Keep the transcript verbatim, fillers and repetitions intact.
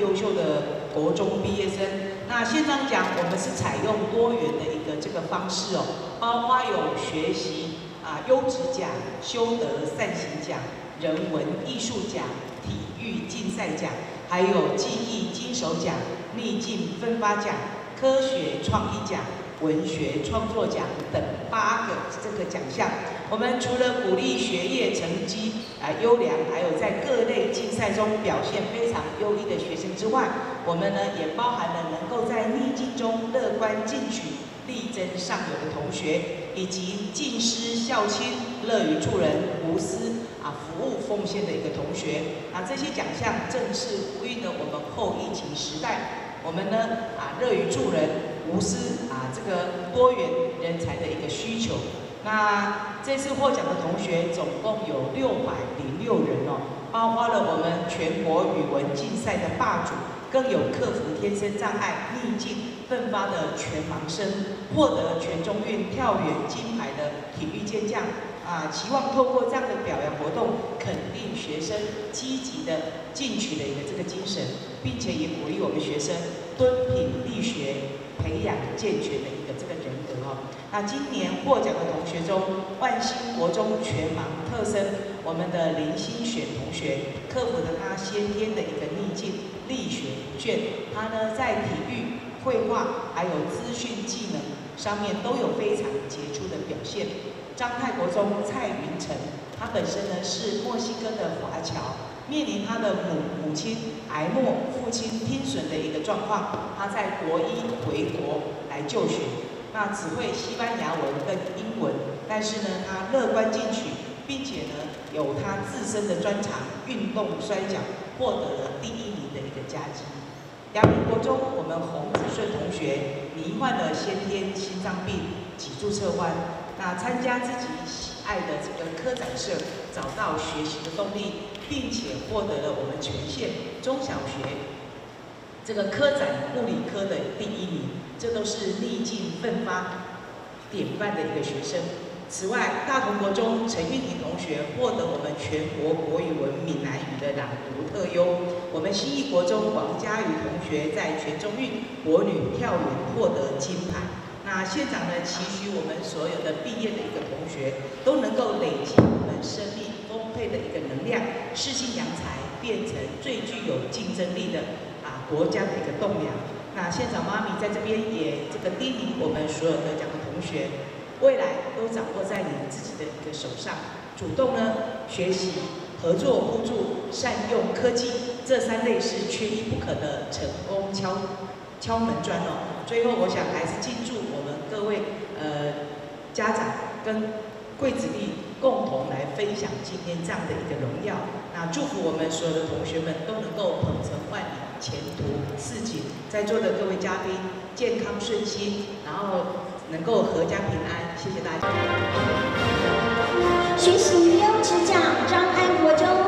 优秀的国中毕业生。那县长奖我们是采用多元的一个这个方式哦，包括有学习啊优质奖、修德善行奖、人文艺术奖、体育竞赛奖，还有技艺金手奖、逆境奋发奖、科学创意奖、文学创作奖等八个这个奖项。我们除了鼓励学业成绩啊优良，还有在各类竞赛中表现非常优异的学生之外，我们呢也包含了能够在逆境中乐观进取、力争上游的同学，以及尽师孝亲、乐于助人、无私啊服务奉献的一个同学。啊，这些奖项正是呼应了我们后疫情时代，我们呢啊乐于助人、无私啊这个多元人才的一个需求。那这次获奖的同学总共有六百零六人哦，包括了我们全国语文竞赛的霸主，更有克服天生障碍、逆境奋发的全盲生，获得全中运跳远金牌的体育健将啊！期望透过这样的表扬活动，肯定学生积极的进取的一个这个精神，并且也鼓励我们学生敦品力学，培养健全的一个这个人格哦。那今年获奖的同学中，万兴国中全盲特生，我们的林心雪同学克服了他先天的一个逆境，力学不倦。他呢在体育、绘画还有资讯技能上面都有非常杰出的表现。彰泰国中蔡云成，他本身呢是墨西哥的华侨，面临他的母母亲癌末、父亲听损的一个状况，他在国一回国来就学。那只会西班牙文跟英文，但是呢，他乐观进取，并且呢，有他自身的专长运动摔跤，获得了第一名的一个佳绩。阳明国中，我们洪子顺同学罹患了先天心脏病，脊柱侧弯，那参加自己喜爱的这个科展社，找到学习的动力，并且获得了我们全县中小学这个科展物理科的第一名。这都是逆境奋发典范的一个学生。此外，大同国中陈韵婷同学获得我们全国国语文闽南语的朗读特优。我们新义国中王佳瑜同学在全中运国女跳远获得金牌。那县长呢，期许我们所有的毕业的一个同学都能够累积我们生命丰沛的一个能量，适性扬才，变成最具有竞争力的啊国家的一个栋梁。那县长妈咪在这边也这个叮咛我们所有得奖的同学，未来都掌握在你自己的一个手上，主动呢学习、合作互助、善用科技，这三类是缺一不可的成功敲敲门砖哦。最后，我想还是敬祝我们各位呃家长跟贵子弟共同来分享今天这样的一个荣耀。那祝福我们所有的同学们都能够鹏程万里，前途似锦。在座的各位嘉宾健康顺心，然后能够阖家平安。谢谢大家。 学习优质奖，张安国中。